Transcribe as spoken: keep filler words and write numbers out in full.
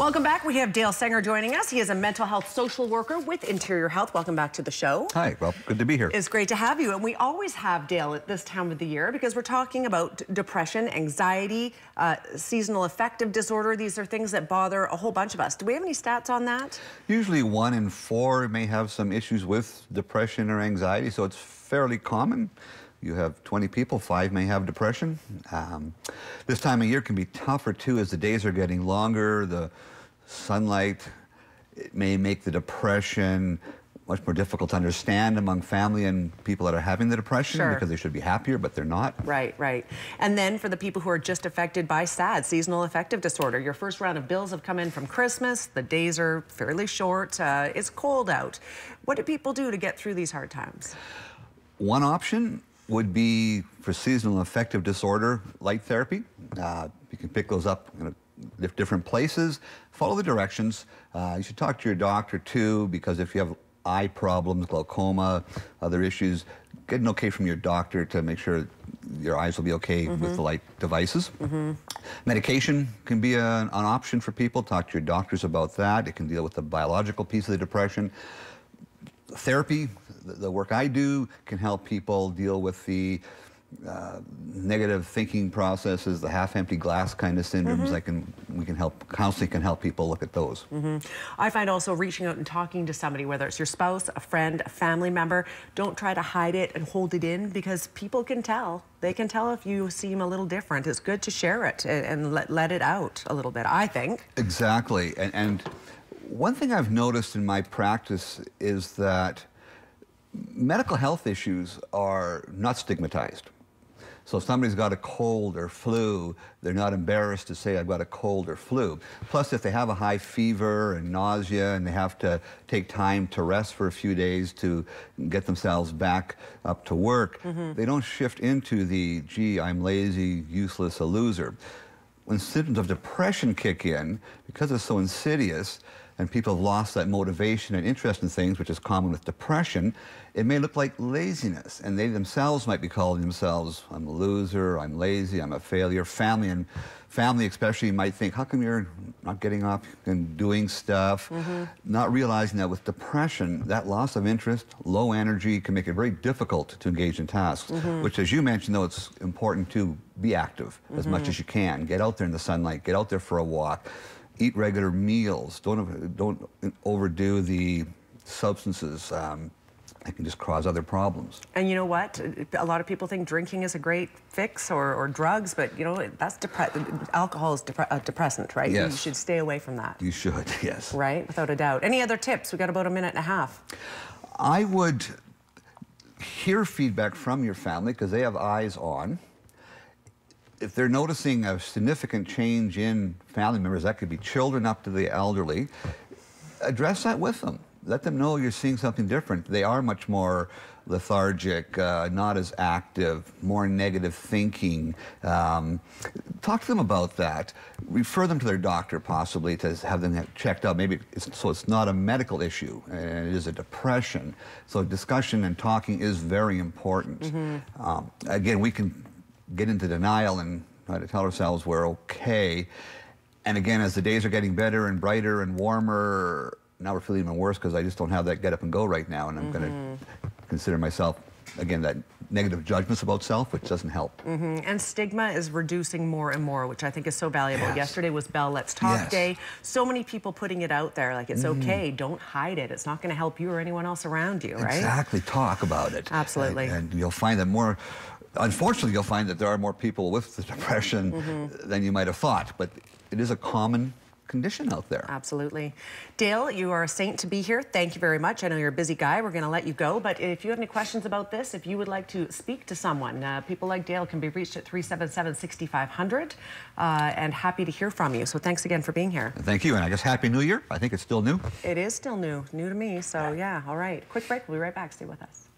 Welcome back. We have Dale Sanger joining us. He is a mental health social worker with Interior Health. Welcome back to the show. Hi, well, good to be here. It's great to have you. And we always have Dale at this time of the year because we're talking about depression, anxiety, uh, seasonal affective disorder. These are things that bother a whole bunch of us. Do we have any stats on that? Usually one in four may have some issues with depression or anxiety, so it's fairly common. You have twenty people, five may have depression. Um, this time of year can be tougher too as the days are getting longer. The sunlight, it may make the depression much more difficult to understand among family and people that are having the depression. Sure. Because they should be happier, but they're not. Right, right. And then for the people who are just affected by S A D, seasonal affective disorder, your first round of bills have come in from Christmas. The days are fairly short. Uh, it's cold out. What do people do to get through these hard times? One option would be for seasonal affective disorder, light therapy. Uh, you can pick those up in a, different places. Follow the directions. Uh, you should talk to your doctor too, because if you have eye problems, glaucoma, other issues, get an okay from your doctor to make sure your eyes will be okay mm-hmm. with the light devices. Mm-hmm. Medication can be a, an option for people. Talk to your doctors about that. It can deal with the biological piece of the depression. Therapy, the, the work I do, can help people deal with the uh, negative thinking processes, the half-empty glass kind of syndromes. Mm-hmm. I can, we can help, counseling can help people look at those. Mm-hmm. I find also reaching out and talking to somebody, whether it's your spouse, a friend, a family member, don't try to hide it and hold it in, because people can tell. They can tell if you seem a little different. It's good to share it and, and let, let it out a little bit, I think. Exactly. And, and one thing I've noticed in my practice is that medical health issues are not stigmatized. So if somebody's got a cold or flu, they're not embarrassed to say, I've got a cold or flu. Plus, if they have a high fever and nausea and they have to take time to rest for a few days to get themselves back up to work, mm-hmm. they don't shift into the, gee, I'm lazy, useless, a loser. When symptoms of depression kick in, because it's so insidious, and people have lost that motivation and interest in things, which is common with depression, it may look like laziness. And they themselves might be calling themselves, I'm a loser, I'm lazy, I'm a failure. Family and family especially might think, how come you're not getting up and doing stuff? Mm-hmm. Not realizing that with depression, that loss of interest, low energy can make it very difficult to engage in tasks, mm-hmm. which, as you mentioned, though, it's important to be active mm-hmm. as much as you can. Get out there in the sunlight, get out there for a walk. Eat regular meals. Don't don't overdo the substances. Um, that can just cause other problems. And you know what? A lot of people think drinking is a great fix, or, or drugs, but you know that's depre alcohol is depre a depressant, right? Yes. You should stay away from that. You should, yes. Right, without a doubt. Any other tips? We've got about a minute and a half. I would hear feedback from your family because they have eyes on. If they're noticing a significant change in family members, that could be children up to the elderly, address that with them. Let them know you're seeing something different. They are much more lethargic, uh, not as active, more negative thinking. Um, talk to them about that. Refer them to their doctor possibly to have them checked out. Maybe it's, so it's not a medical issue, and it is a depression. So discussion and talking is very important. Mm-hmm. um, again, we can get into denial and try to tell ourselves we're okay. And again, as the days are getting better and brighter and warmer, now we're feeling even worse because I just don't have that get up and go right now, and I'm mm-hmm. going to consider myself, again, that negative judgments about self, which doesn't help. Mm-hmm. And stigma is reducing more and more, which I think is so valuable. Yes. Yesterday was Bell Let's Talk yes. Day. So many people putting it out there, like it's mm-hmm. okay, don't hide it. It's not going to help you or anyone else around you, right? Exactly, talk about it. Absolutely. And, and you'll find that more, unfortunately, you'll find that there are more people with the depression mm-hmm. than you might have thought, but it is a common condition out there. Absolutely. Dale, you are a saint to be here. Thank you very much. I know you're a busy guy. We're going to let you go, but if you have any questions about this, if you would like to speak to someone, uh, people like Dale can be reached at three seven seven, six five zero zero, uh, and happy to hear from you. So thanks again for being here. Thank you, and I guess Happy New Year. I think it's still new. It is still new. New to me, so yeah, all right. Quick break. We'll be right back. Stay with us.